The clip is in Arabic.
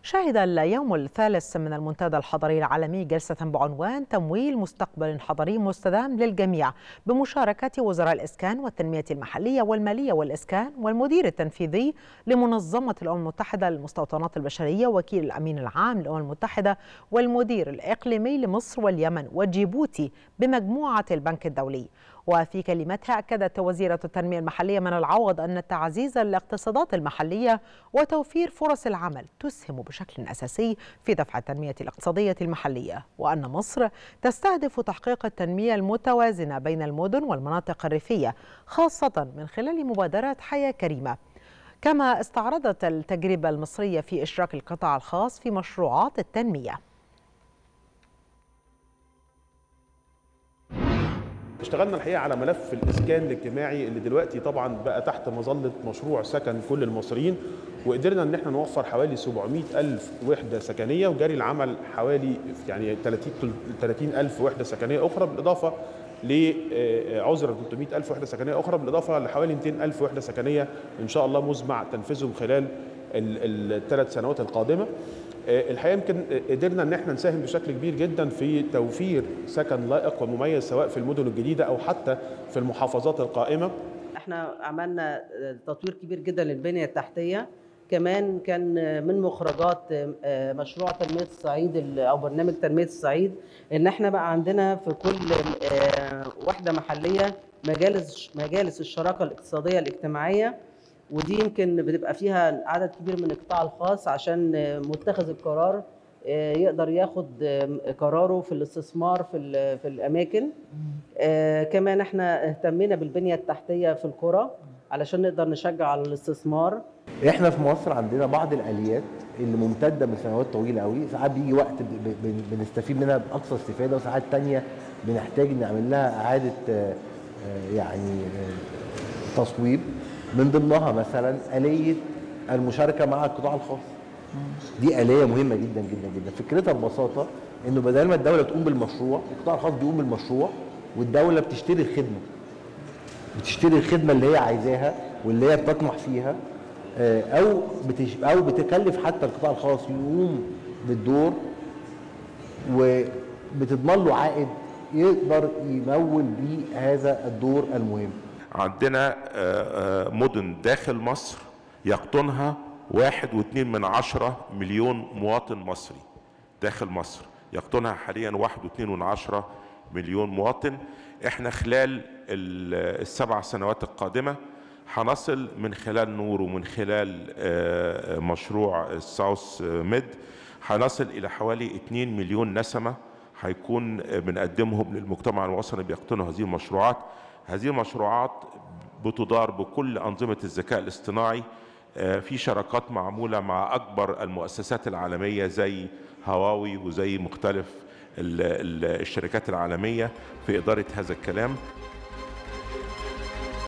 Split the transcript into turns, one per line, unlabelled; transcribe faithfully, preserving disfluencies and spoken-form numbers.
شهد اليوم الثالث من المنتدى الحضري العالمي جلسة بعنوان تمويل مستقبل حضري مستدام للجميع بمشاركة وزراء الإسكان والتنمية المحلية والمالية والإسكان والمدير التنفيذي لمنظمة الأمم المتحدة للمستوطنات البشرية وكيل الأمين العام للأمم المتحدة والمدير الإقليمي لمصر واليمن وجيبوتي بمجموعة البنك الدولي. وفي كلمتها أكدت وزيرة التنمية المحلية من العوض أن تعزيز الاقتصادات المحلية وتوفير فرص العمل تسهم بشكل أساسي في دفع التنمية الاقتصادية المحلية، وأن مصر تستهدف تحقيق التنمية المتوازنة بين المدن والمناطق الريفية خاصة من خلال مبادرة حياة كريمة. كما استعرضت التجربة المصرية في إشراك القطاع الخاص في مشروعات التنمية.
اشتغلنا الحقيقه على ملف الاسكان الاجتماعي اللي دلوقتي طبعا بقى تحت مظله مشروع سكن كل المصريين، وقدرنا ان احنا نوفر حوالي سبعمائة ألف وحده سكنيه، وجاري العمل حوالي يعني ثلاثين ألف وحده سكنيه اخرى، بالاضافه لعذر ثلاثمائة ألف وحده سكنيه اخرى، بالاضافه لحوالي مئتين ألف وحده سكنيه ان شاء الله مزمع تنفيذهم خلال الثلاث سنوات القادمه. الحقيقه يمكن قدرنا ان احنا نساهم بشكل كبير جدا في توفير سكن لائق ومميز سواء في المدن الجديده او حتى في المحافظات القائمه.
احنا عملنا تطوير كبير جدا للبنيه التحتيه، كمان كان من مخرجات مشروع تنميه الصعيد او برنامج تنميه الصعيد ان احنا بقى عندنا في كل وحده محليه مجالس مجالس الشراكه الاقتصاديه الاجتماعيه، ودي يمكن بتبقى فيها عدد كبير من القطاع الخاص عشان متخذ القرار يقدر ياخد قراره في الاستثمار في في الاماكن. كمان احنا اهتمينا بالبنيه التحتيه في القرى علشان نقدر نشجع على الاستثمار.
احنا في مصر عندنا بعض الاليات اللي ممتده من سنوات طويله قوي، ساعات بيجي وقت بنستفيد منها باقصى استفاده، وساعات ثانيه بنحتاج نعمل لها اعاده يعني تصويب. من ضمنها مثلا آلية المشاركة مع القطاع الخاص. دي آلية مهمة جدا جدا جدا، فكرتها ببساطة انه بدل ما الدولة تقوم بالمشروع، القطاع الخاص بيقوم بالمشروع والدولة بتشتري الخدمة. بتشتري الخدمة اللي هي عايزاها واللي هي بتطمح فيها، او بتش... او بتكلف حتى القطاع الخاص يقوم بالدور وبتضمن له عائد يقدر يمول بيه هذا الدور المهم.
عندنا مدن داخل مصر يقطنها واحد واثنين من عشرة مليون مواطن مصري. داخل مصر يقطنها حاليا واحد واثنين من عشرة مليون مواطن. احنا خلال السبع سنوات القادمة هنصل من خلال نور ومن خلال مشروع الساوث ميد هنصل الى حوالي اثنين مليون نسمة هيكون بنقدمهم للمجتمع الوطني بيقطنوا هذه المشروعات. هذه المشروعات بتدار بكل أنظمة الذكاء الاصطناعي، في شراكات معمولة مع أكبر المؤسسات العالمية زي هواوي وزي مختلف الشركات العالمية في إدارة هذا الكلام.